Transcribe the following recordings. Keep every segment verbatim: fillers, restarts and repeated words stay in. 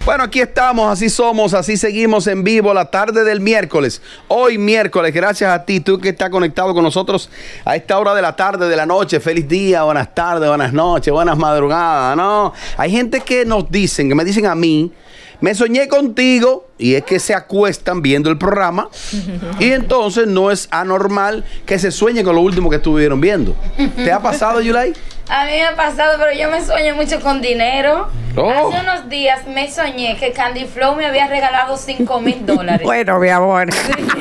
Bueno, aquí estamos, así somos, así seguimos en vivo la tarde del miércoles. Hoy miércoles, gracias a ti, tú que estás conectado con nosotros a esta hora de la tarde, de la noche. Feliz día, buenas tardes, buenas noches, buenas madrugadas, ¿no? Hay gente que nos dicen, que me dicen a mí, me soñé contigo, y es que se acuestan viendo el programa y entonces no es anormal que se sueñen con lo último que estuvieron viendo. ¿Te ha pasado, Yulay? A mí me ha pasado, pero yo me sueño mucho con dinero. Oh. Hace unos días me soñé que Candy Flow me había regalado cinco mil dólares. Bueno, mi amor.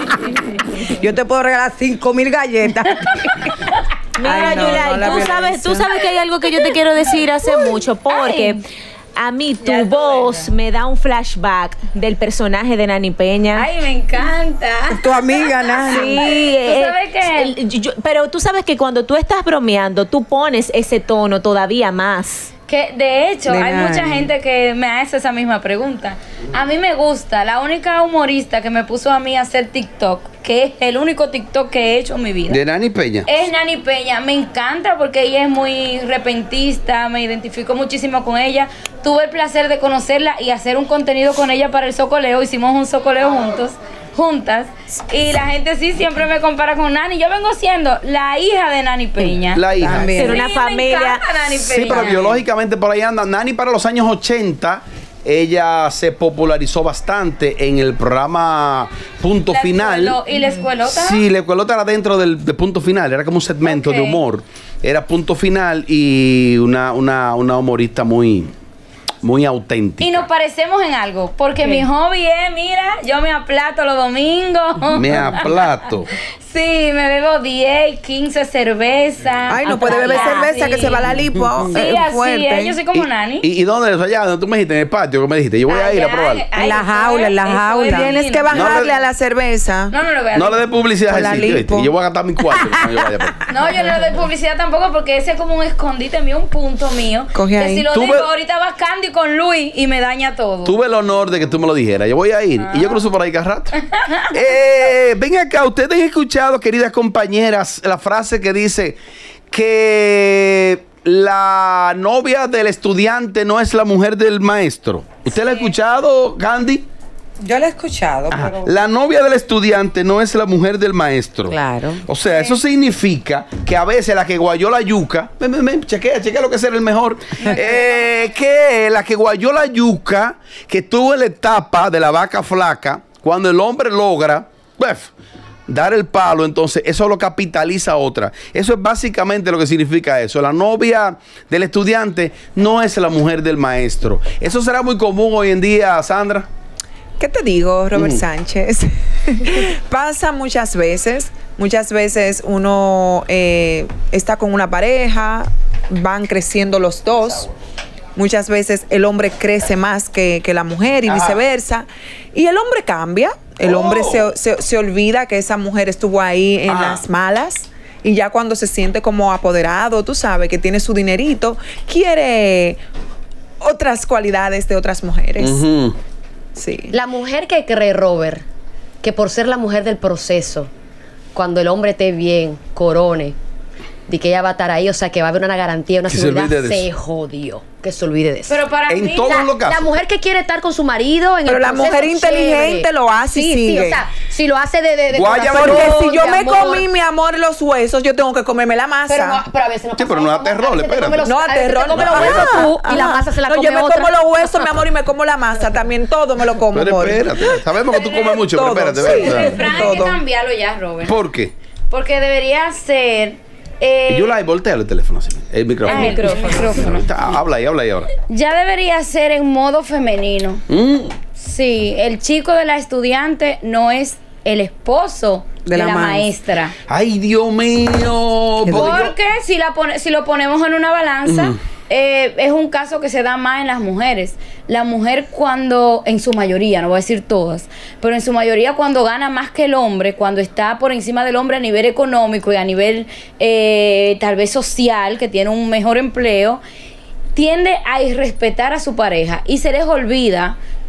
Yo te puedo regalar cinco mil galletas. Mira, Ay, no, Yulay, no, tú, sabes, tú sabes que hay algo que yo te quiero decir hace mucho, porque... Ay. A mí tu Ya voz bueno. me da un flashback del personaje de Nani Peña. Ay, me encanta. Tu amiga, Nani. Sí, ¿Tú sabes qué? el- yo- pero tú sabes que cuando tú estás bromeando, tú pones ese tono todavía más. Que de hecho De hay Nani. mucha gente que me hace esa misma pregunta. A mí me gusta, la única humorista que me puso a mí a hacer TikTok, que es el único TikTok que he hecho en mi vida, De Nani Peña. es Nani Peña. Me encanta porque ella es muy repentista, me identifico muchísimo con ella. Tuve el placer de conocerla y hacer un contenido con ella para el Socoleo. Hicimos un Socoleo juntos, juntas. Y la gente sí siempre me compara con Nani. Yo vengo siendo la hija de Nani Peña. La hija. También. Pero Sí, una me familia. encanta Nani Peña. Sí, pero biológicamente por ahí anda. Nani para los años ochenta, ella se popularizó bastante en el programa Punto La Final. escuelo- ¿Y la escuelota? Sí, la escuelota era dentro del de Punto Final, era como un segmento Ok. de humor. Era Punto Final y una, una, una humorista muy, muy auténtica. Y nos parecemos en algo, porque ¿Qué? mi hobby es, mira, yo me aplato los domingos. Me aplato. Sí, me bebo diez, quince cervezas. Ay, no puede beber Hasta cerveza, allá. que se va la lipo. Sí, eh, así fuerte. es, yo soy como ¿Y, Nani. y, y dónde es allá? ¿Dónde tú me dijiste? En el patio, ¿qué me dijiste? Yo voy a ir a Allá, probarlo. ay, En la eso jaula, es- en la eso es jaula. Tienes divino. que bajarle No le- a la cerveza. No, no le voy a No dar. le dé publicidad Con al la sitio, ¿viste? lipo. Y yo voy a gastar mi cuarto cuando yo vaya. por- No, yo no le doy publicidad tampoco porque ese es como un escondite mío, un punto mío. Coge que ahí. si lo Tú digo, ve- ahorita va Candy con Luis y me daña todo. Tuve el honor de que tú me lo dijeras. Yo voy a ir. Y yo cruzo por ahí cada rato. eh, ven acá, ustedes han escuchado, queridas compañeras, la frase que dice que la novia del estudiante no es la mujer del maestro. ¿Usted la ha escuchado, Candy? Yo lo he escuchado, Ajá. pero... La novia del estudiante no es la mujer del maestro. Claro. O sea, eso significa que a veces la que guayó la yuca, ven, ven, ven, chequea, chequea lo que será el mejor. eh, que la que guayó la yuca, que estuvo en la etapa de la vaca flaca, cuando el hombre logra, pues, dar el palo, entonces eso lo capitaliza otra. Eso es básicamente lo que significa eso. La novia del estudiante no es la mujer del maestro. Eso será muy común hoy en día, Sandra. ¿Qué te digo, Robert Mm. Sánchez? Pasa muchas veces. Muchas veces uno eh, está con una pareja, van creciendo los dos. Muchas veces el hombre crece más que, que la mujer y Ajá. viceversa. Y el hombre cambia. El Oh. hombre se, se- se olvida que esa mujer estuvo ahí en Ajá. las malas. Y ya cuando se siente como apoderado, tú sabes, que tiene su dinerito, quiere otras cualidades de otras mujeres. Ujú. Sí. La mujer que cree, Robert, que por ser la mujer del proceso, cuando el hombre esté bien, corone, de que ella va a estar ahí, o sea, que va a haber una garantía, una Que se seguridad, olvide de se eso. jodió. Que se olvide de eso. Pero para En mí, todo la, los casos. la mujer que quiere estar con su marido en Pero el la proceso, mujer inteligente chévere. lo hace y sí, Sí, sigue. o sea, si lo hace de, de, de Guaya, corazón, Porque si yo de me amor, comí, mi amor, los huesos, yo tengo que comerme la masa. Pero, no, pero a veces no Sí, pasa pero no eso, da terror, a veces te espérate. come los- No, a a veces te terror. come no. los huesos Ajá, tú y la ajá. masa se la no, come yo me otra. como los huesos, mi amor, y me como la masa también. Todo me lo como, Pero amor. espérate, sabemos que tú comes mucho, Todo, pero espérate, sí. espérate. el refrán hay que todo. cambiarlo ya, Robert. ¿Por qué? Porque debería ser... eh, Yo la voltea el teléfono así, el micrófono. Ah, el micrófono. Está, habla ahí, habla ahí ahora. ya debería ser en modo femenino. Mm. Sí, el chico de la estudiante no es el esposo De de, la la, ma- maestra. Ay, Dios mío. Qué porque yo- Porque si, la pone- si lo ponemos en una balanza, Ujú. eh, es un caso que se da más en las mujeres. La mujer cuando, en su mayoría, no voy a decir todas, pero en su mayoría cuando gana más que el hombre, cuando está por encima del hombre a nivel económico y a nivel eh, tal vez social, que tiene un mejor empleo, tiende a irrespetar a su pareja y se les olvida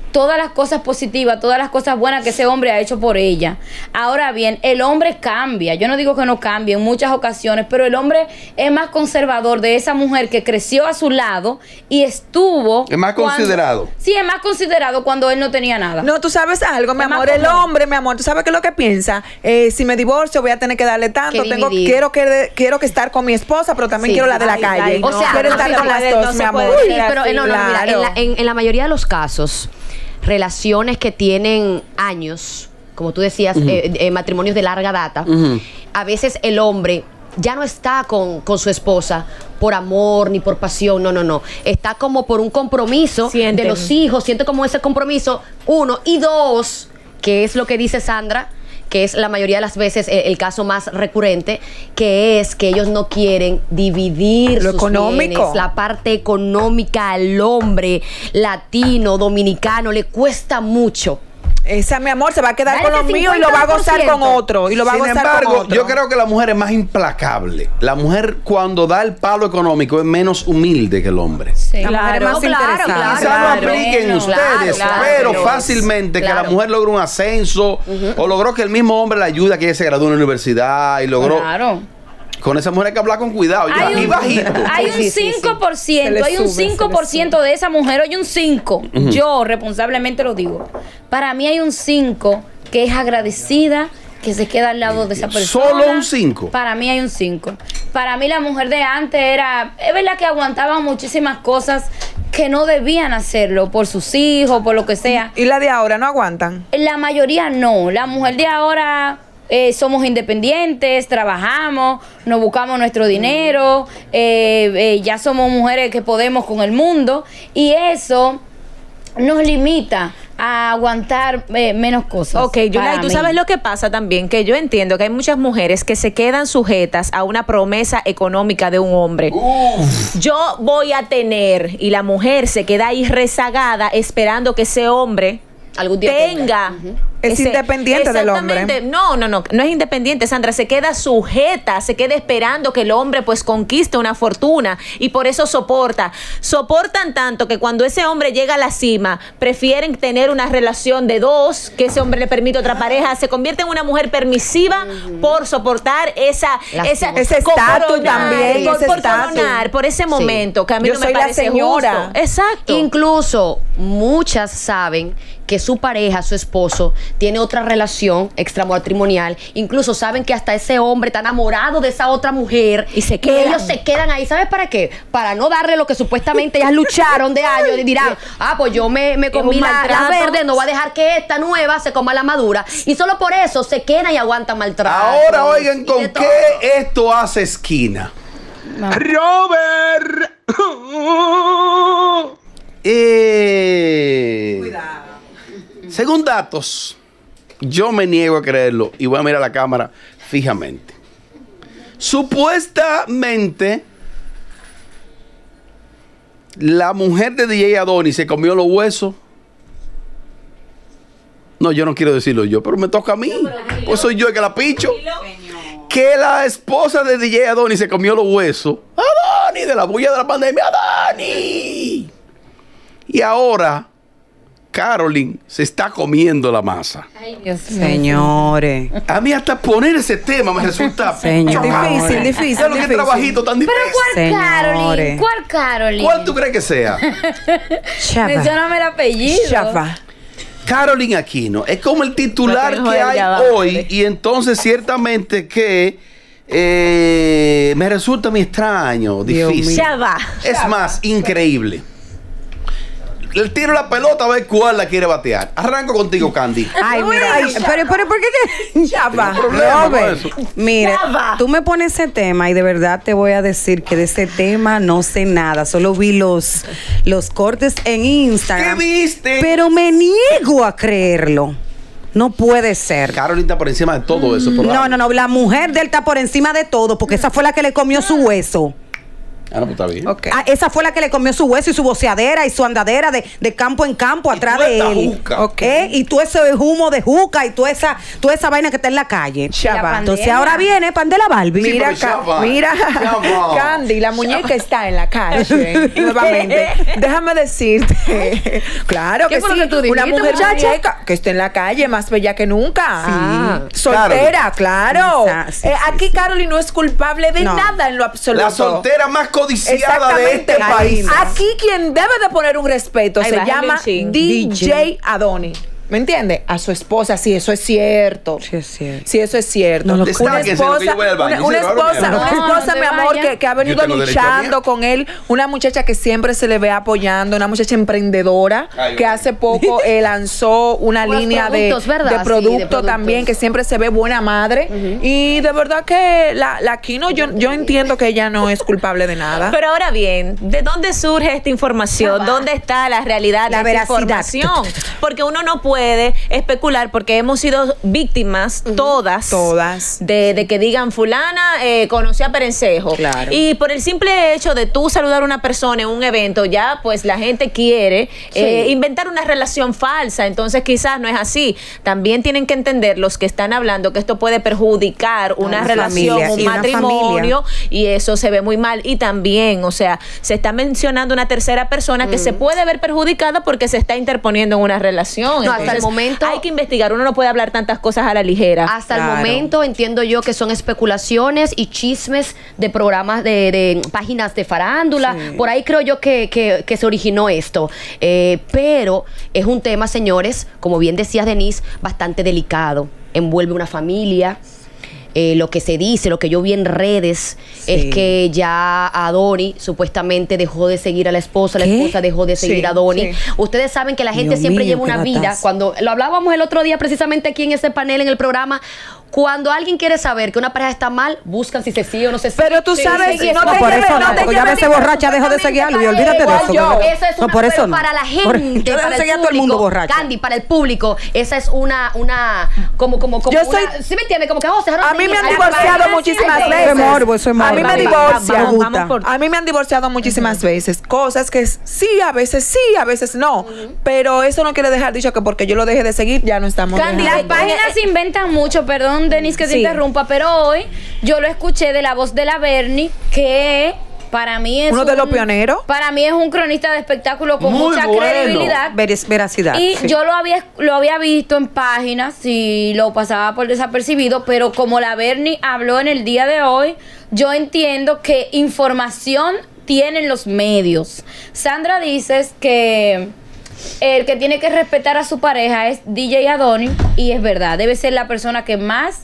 todas las cosas positivas, todas las cosas buenas que ese hombre ha hecho por ella. Ahora bien, el hombre cambia. Yo no digo que no cambie en muchas ocasiones, pero el hombre es más conservador de esa mujer que creció a su lado y estuvo... Es más cuando, considerado. Sí, es más considerado cuando él no tenía nada. No, tú sabes algo, mi Es más amor, el común. hombre, mi amor, tú sabes qué es lo que piensa. Eh, si me divorcio voy a tener que darle tanto, Que tengo, dividir. quiero que quiero que estar con mi esposa, pero también Sí. quiero la de la Ay, calle. ay, O sea, quiero no estar se con las puede, dos, no se mi amor. puede. Sí, pero eh, no, no, mira, en Claro. la, en, en la mayoría de los casos, relaciones que tienen años, como tú decías, eh, eh, matrimonios de larga data, Ujú. a veces el hombre ya no está con, con su esposa por amor ni por pasión, no, no, no. Está como por un compromiso Sienten. de los hijos, siente como ese compromiso, uno, y dos, que es lo que dice Sandra, que es la mayoría de las veces el, el caso más recurrente, que es que ellos no quieren dividir Lo sus económico. bienes, la parte económica al hombre latino, dominicano, le cuesta mucho. Esa, mi amor, se va a quedar Dale con lo ese mío y lo va a gozar con cincuenta por ciento. otro. Y lo va Sin a gozar con embargo, otro. yo creo que la mujer es más implacable. La mujer, cuando da el palo económico, es menos humilde que el hombre. Sí. La mujer es más Claro, claro, interesada. claro. Quizá no apliquen Bueno, ustedes, claro, pero claro. fácilmente que Claro. la mujer logró un ascenso o logró que el mismo hombre la ayude a que ella se gradúe en la universidad y logró. Claro. Con esa mujer hay que hablar con cuidado. Yo Hay aquí un, bajito. hay Sí, un sí, sí, sí. cinco por ciento, Se le hay un sube, se le cinco por ciento de esa mujer, hay un cinco. Yo responsablemente lo digo. Para mí hay un cinco que es agradecida, que se queda al lado de esa persona. ¿Solo un cinco? Para mí hay un cinco. Para mí la mujer de antes era, es verdad que aguantaban muchísimas cosas que no debían hacerlo por sus hijos, por lo que sea. Y la de ahora no aguantan. La mayoría no. La mujer de ahora eh, somos independientes, trabajamos, nos buscamos nuestro dinero, eh, eh, ya somos mujeres que podemos con el mundo y eso nos limita a aguantar eh, menos cosas. Ok, Yulai, para tú mí. sabes lo que pasa también, que yo entiendo que hay muchas mujeres que se quedan sujetas a una promesa económica de un hombre. Yo voy a tener, y la mujer se queda ahí rezagada esperando que ese hombre Algún día tenga. tenga. Es independiente del hombre. Exactamente. No, no, no, no es independiente, Sandra, se queda sujeta, se queda esperando que el hombre pues conquiste una fortuna y por eso soporta. Soportan tanto que cuando ese hombre llega a la cima, prefieren tener una relación de dos, que ese hombre le permite otra pareja, se convierte en una mujer permisiva por soportar esa, Las esa cosas. Ese estatus coronar, también, por, ese por estatus. coronar, por ese momento que a mí Yo no me soy la parece señora. justo. Exacto. Incluso muchas saben que su pareja, su esposo, tiene otra relación extramatrimonial. Incluso saben que hasta ese hombre está enamorado de esa otra mujer. Y se Y quedan. ellos se quedan ahí. ¿Sabes para qué? Para no darle lo que supuestamente ellas lucharon de años. Y dirán, ah, pues yo me, me comí un la, la maltrato. verde, no voy a dejar que esta nueva se coma la madura. Y solo por eso se quedan y aguantan maltrato. Ahora oigan Y con de qué todo. esto hace esquina. Robert. Eh, según datos, yo me niego a creerlo y voy a mirar la cámara fijamente. Supuestamente, la mujer de D J Adonis se comió los huesos. No, yo no quiero decirlo yo, pero me toca a mí. Pues soy yo el que la picho. Que la esposa de D J Adonis se comió los huesos. Adonis, de la bulla de la pandemia, Adonis. Y ahora, Caroline se está comiendo la masa. Ay, Dios mío. Señores. A mí hasta poner ese tema me resulta Señor. Difícil, difícil, ¿Sabes lo que difícil. trabajito tan Pero difícil? ¿cuál Señores. Caroline? ¿Cuál Caroline? ¿Cuál tú crees que sea? Chapa. Mencióname el apellido. Chafa. Caroline Aquino. Es como el titular No te que joder, hay ya va, hoy. hombre. Y entonces ciertamente que eh, me resulta muy extraño, Dios difícil. Ya va. Es más, increíble. Le tiro la pelota a ver cuál la quiere batear. Arranco contigo, Candy. Ay, mira, ay, pero, pero, ¿por qué que? Chafa. Tengo problema con Robert, eso. mire, Chava. tú me pones ese tema y de verdad te voy a decir que de ese tema no sé nada. Solo vi los, los cortes en Instagram. ¿Qué viste? Pero me niego a creerlo. No puede ser. Caroline está por encima de todo eso. por No, la- no, no. La mujer de él está por encima de todo porque esa fue la que le comió su hueso. Ah, no, pues está bien. Ok. Ah, esa fue la que le comió su hueso y su voceadera y su andadera de, de campo en campo atrás toda de esta él. juca. Ok. ¿Eh? Y todo ese humo de juca y toda esa, toda esa vaina que está en la calle. Chava. Entonces ahora viene pan de la Barbie. Sí, Mira, pero Ca- Chava, mira, Chava. Candy, la muñeca está en la calle. Nuevamente, déjame decirte, claro ¿Qué que fue lo sí, que tú una dijiste, mujer muchacha? muñeca que está en la calle, más bella que nunca. Ah. Soltera, claro. Esa- sí, Eh, sí, aquí sí. Caroli no es culpable de No. nada en lo absoluto. La soltera más codiciada de Exactamente. este país. Aquí quien debe de poner un respeto Ay, se bájale llama un chin. D J Adoni. ¿Me entiende? A su esposa, sí, eso es cierto. Sí, es cierto. Sí, eso es cierto. No lo una Destáquense, lo que yo esposa, voy al baño. una, una Sí, claro, esposa, mi amor. una No, esposa, no te mi amor, vayas. que, que ha venido Yo tengo derecho a luchando mía. con él. Una muchacha que siempre se le ve apoyando, una muchacha emprendedora, Ay, que ok. hace poco eh, lanzó una Unos línea de, productos, ¿verdad? de Sí, producto de productos. también, que siempre se ve buena madre. Y de verdad que la, la Kino, yo, yo entiendo que ella no es culpable de nada. Pero ahora bien, ¿de dónde surge esta información? ¿Dónde está la realidad La de esta veracidad. información? Porque uno no puede especular porque hemos sido víctimas todas. Todas. De, de que digan fulana eh, conoció a Perencejo. Claro. Y por el simple hecho de tú saludar a una persona en un evento, ya pues la gente quiere eh, inventar una relación falsa. Entonces quizás no es así. También tienen que entender los que están hablando que esto puede perjudicar una Una relación, familia, un y una matrimonio, y eso se ve muy mal. Y también, o sea, se está mencionando una tercera persona que se puede ver perjudicada porque se está interponiendo en una relación. No, hasta el Entonces, momento- hay que investigar. Uno no puede hablar tantas cosas a la ligera. Hasta Claro. el momento entiendo yo que son especulaciones y chismes de programas de, de páginas de farándula. Sí. Por ahí creo yo que, que- que se originó esto. Eh, pero es un tema, señores, como bien decías, Denise, bastante delicado. Envuelve una familia. Eh, lo que se dice, lo que yo vi en redes, Sí. es que ya Adoni supuestamente dejó de seguir a la esposa, la ¿Qué? esposa dejó de Sí, seguir a Adoni. sí. Ustedes saben que la gente Dios siempre mío, lleva qué una vida. batazo. Cuando lo hablábamos el otro día precisamente aquí en ese panel, en el programa, cuando alguien quiere saber que una pareja está mal, buscan si se sigue o no se sigue. Pero tú Sí, sabes, sí, no sí. te por lleves- eso no no, te porque ya a lleves veces ni borracha dejo de seguir algo y olvídate de igual eso. yo. bebé. Eso es No, una, por eso pero no. para la Por- gente, yo dejo para de el seguir a todo el mundo público, borracha. Candy, para el público, esa es una, una, como, como, como Yo una, soy- ¿sí me entiendes? Como que vamos a dejar A de mí me seguir han a la divorciado pareja. muchísimas Eso veces. es morbo, eso es A mí morbo. me Vamos, divorcian. vamos, vamos por- A mí me han divorciado muchísimas veces. Cosas que sí, a veces sí, a veces no. Pero eso no quiere dejar dicho que porque yo lo deje de seguir, ya no estamos Candy, dejando. Las páginas se inventan mucho, perdón, Denise, que te Sí. interrumpa, pero hoy yo lo escuché de la voz de la Bernie, que para mí es Uno de un- los pioneros. Para mí es un cronista de espectáculo con Muy mucha bueno. credibilidad. Veres- veracidad. Y sí. yo lo había, lo había visto en páginas y lo pasaba por desapercibido, pero como la Bernie habló en el día de hoy, yo entiendo que información tienen los medios. Sandra dices que el que tiene que respetar a su pareja es D J Adoni, y es verdad, debe ser la persona que más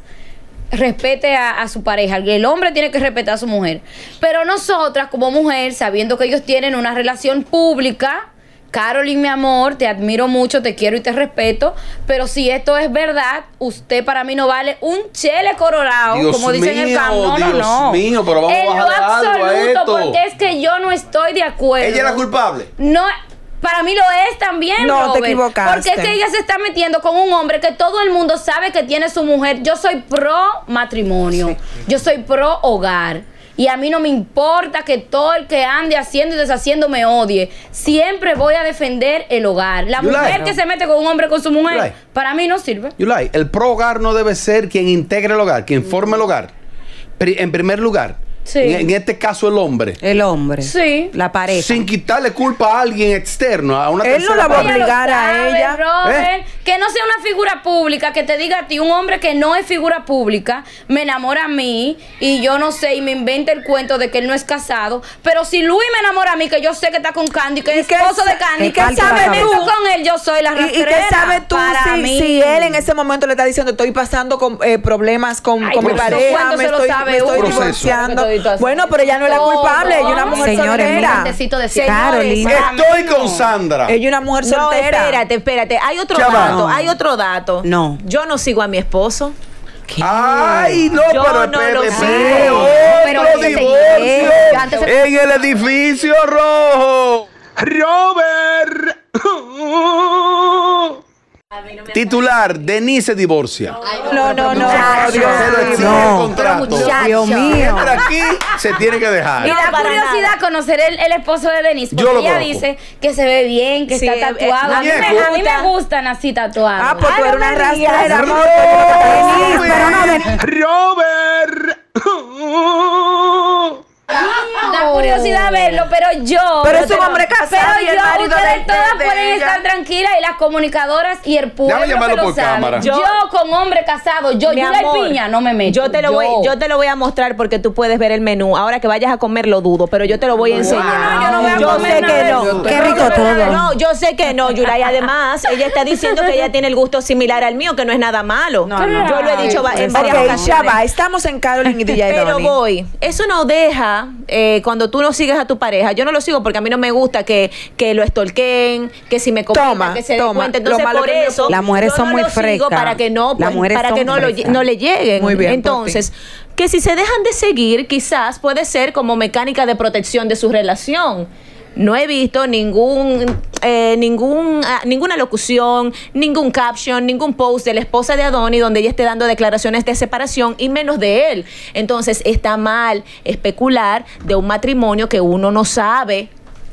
respete a, a su pareja. El hombre tiene que respetar a su mujer. Pero nosotras como mujer, sabiendo que ellos tienen una relación pública, Caroline, mi amor, te admiro mucho, te quiero y te respeto, pero si esto es verdad, usted para mí no vale un chele colorado, Dios como dicen en el mío, campo. No, no, Dios no. mío, pero vamos a en lo bajarle algo a absoluto, esto. porque es que yo no estoy de acuerdo. ¿Ella es la culpable? No, para mí lo es también, No, te Robert, equivocaste. porque es que ella se está metiendo con un hombre que todo el mundo sabe que tiene su mujer. Yo soy pro matrimonio, yo soy pro hogar. Y a mí no me importa que todo el que ande haciendo y deshaciendo me odie. Siempre voy a defender el hogar. La Yulai. mujer que se mete con un hombre con su mujer, Yulai. para mí no sirve. Yulai, el pro hogar no debe ser quien integre el hogar, quien forme el hogar. Pri- En primer lugar, Sí. en, en este caso el hombre. El hombre. Sí. La pareja. Sin quitarle culpa a alguien externo, a una Él no tercera la va a parte. obligar a Ella lo sabe, ella. Robert, ¿Eh? que no sea una figura pública, que te diga a ti, un hombre que no es figura pública, me enamora a mí y yo no sé, y me inventa el cuento de que él no es casado, pero si Luis me enamora a mí, que yo sé que está con Candy, que ¿Y es qué esposo sa- de Candy, y qué que sabes sabe tú? tú con él, yo soy la ¿Y, y rastrera. qué sabes tú para si, mí. si él en ese momento le está diciendo estoy pasando con eh, problemas con, Ay, con mi pero esos pareja, cuentos me se lo estoy, sabe me estoy uno. divorciando? Todito así. Bueno, pero ella no es la Todo. culpable, ella es una mujer Señores, soltera. mira. Necesito decir. Carolina. Estoy con Sandra. Ella es una mujer No, soltera. espérate, espérate. Hay otro Chava. dato, No. hay otro dato. No. Yo no sigo a mi esposo. ¿Qué? Ay, no, Yo pero no espere, lo espere, sé. otro Pero ese divorcio yo antes se- en el edificio rojo. Robert. A mí no me Titular, Denise se divorcia. No, no, no. Se lo exige No. el contrato. Pero muchacho. Dios mío. Entra aquí, se tiene que dejar. Y da para curiosidad nada. conocer el, el esposo de Denise, Yo porque lo ella conozco. dice que se ve bien, que Sí, está tatuado. eh, A mí, me, muñeco. a mí me gustan así tatuados. Ah, pues tú eres una rastrera, amor. Denise, pero no, Denise. Robert. Da curiosidad verlo, pero yo. Pero no es un tengo- hombre casado Pero y el yo, marido de- ustedes todas de pueden ella. estar tranquilas y las comunicadoras y el pueblo Déjame llamarlo que lo por sabe. cámara. Yo, con hombre casado, yo, Mi yo la amor, piña, no me meto. Yo te, lo Voy, yo te lo voy a mostrar porque tú puedes ver el menú. Ahora que vayas a comer lo dudo, pero yo te lo voy a enseñar. no, yo no voy a Yo comer sé nada que de no. eso. Qué rico todo. No, yo sé que no, Yulay. Además, ella está diciendo que ella tiene el gusto similar al mío, que no es nada malo. No, no. Yo lo he dicho va- en varias Ok, ocasiones. ya va. Estamos en Caroline y D J Pero Donny. voy. Eso no deja, eh, cuando tú no sigues a tu pareja, yo no lo sigo porque a mí no me gusta que, que lo estolquen, que si me comenta, Toma, que se dé toma. cuenta. Lo Entonces, malo por que me- eso, Las mujeres yo son no muy lo sigo frescas. para que no, Las pues, mujeres para son que no, lo, frescas. no le lleguen. Muy bien, por Entonces, que si se dejan de seguir, quizás puede ser como mecánica de protección de su relación. No he visto ningún, eh, ningún, ah, ninguna locución, ningún caption, ningún post de la esposa de Adonis donde ella esté dando declaraciones de separación y menos de él. Entonces está mal especular de un matrimonio que uno no sabe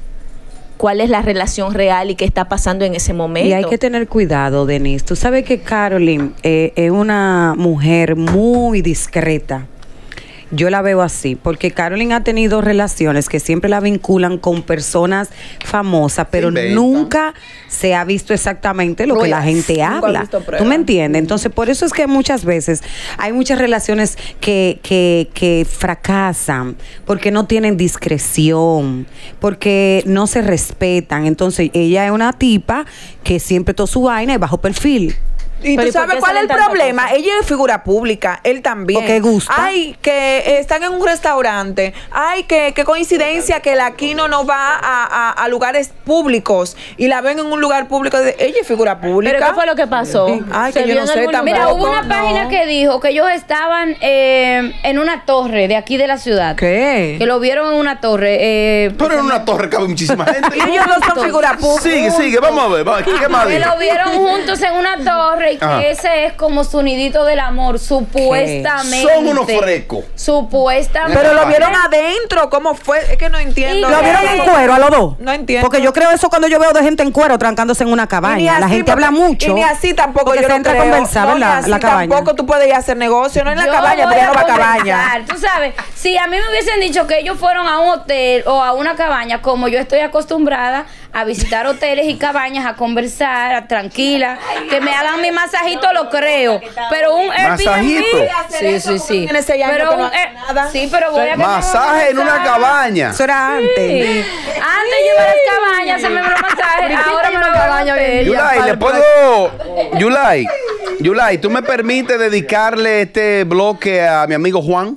cuál es la relación real y qué está pasando en ese momento. Y hay que tener cuidado, Denise. Tú sabes que Caroline eh, es una mujer muy discreta. Yo la veo así, porque Caroline ha tenido relaciones que siempre la vinculan con personas famosas, pero inventan. nunca se ha visto exactamente lo que la gente Nunca he habla. visto ¿Tú pruebas. me entiendes? Entonces, por eso es que muchas veces hay muchas relaciones que, que, que fracasan, porque no tienen discreción, porque no se respetan. Entonces, ella es una tipa que siempre toda su vaina es bajo perfil. ¿Y Pero tú ¿y por sabes qué cuál es el salen tantas problema? cosas? Ella es figura pública, él también. Porque gusta. Ay, que eh, están en un restaurante. Ay, que qué coincidencia que la Aquino no va a, a, a lugares públicos y la ven en un lugar público. De, ella es figura pública. ¿Pero qué fue lo que pasó? Ay, ¿Se que yo vio no en sé algún tampoco. Mira, lugar? hubo una No. página que dijo que ellos estaban eh, en una torre de aquí de la ciudad. ¿Qué? Que lo vieron en una torre. Eh, Pero en una torre cabe muchísima gente. Y ellos no son figura pública. Sigue, sigue, vamos a ver. vamos, ¿Qué más que dijo? lo vieron juntos en una torre y que Ajá. ese es como su nidito del amor, supuestamente. Son unos frescos. Supuestamente. Pero lo vieron adentro, ¿cómo fue? Es que no entiendo. Y ¿Lo vieron en cuero a los dos? No entiendo. Porque yo creo eso cuando yo veo de gente en cuero trancándose en una Y ni cabaña. La así, gente porque- habla mucho. Y ni así tampoco porque yo se no entra creo. a conversar, No, ¿verdad? ni así La cabaña. tampoco tú puedes ir a hacer negocio, no en la Yo cabaña, voy porque a no va a cabaña. conversar. Tú sabes, si a mí me hubiesen dicho que ellos fueron a un hotel o a una cabaña, como yo estoy acostumbrada a visitar hoteles y cabañas, a conversar, a tranquila, que me hagan mi masajito, lo creo. Pero un ¿Masajito? Airbnb. Sí, sí, sí. Tiene seis años Pero que no un hace Air- nada. Sí, pero voy a que me Masaje en una masaje. cabaña. Eso era Sí. antes. Antes yo iba a las cabañas, se me dio masaje, ahora me lo hago en un hotel. Yulai, ¿le puedo? Yulai, Yulai, ¿tú me permites dedicarle este bloque a mi amigo Juan?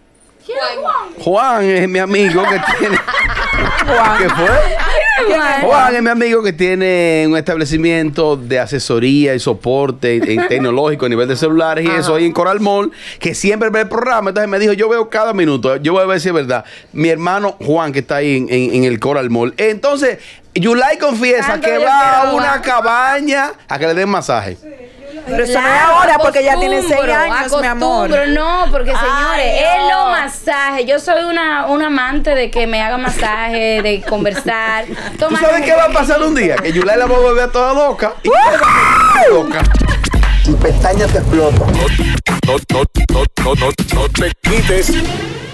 Juan es mi amigo que tiene. ¿Qué fue? Juan es mi amigo que tiene un establecimiento de asesoría y soporte en tecnológico a nivel de celulares y eso ahí en Coral Mall, que siempre ve el programa. Entonces me dijo, yo veo cada minuto, yo voy a ver si es verdad. Mi hermano Juan, que está ahí en, en- en el Coral Mall. Entonces, Yulai confiesa Tanto que yo va a quiero, una Juan. cabaña a que le den masaje. Pero eso no es Claro, ahora porque ya tiene seis acostumbro, años, mi amor. acostumbro, no, porque señores, Ay, es no. lo masaje. Yo soy una, una amante de que me haga masaje, de conversar. ¿Tú Tomar- sabes qué va a pasar un día? Que Yulai la va a volver toda loca. ¿Y qué va a pasar? Loca. Tu pestaña te explota. No, no, no, no, no, no te quites.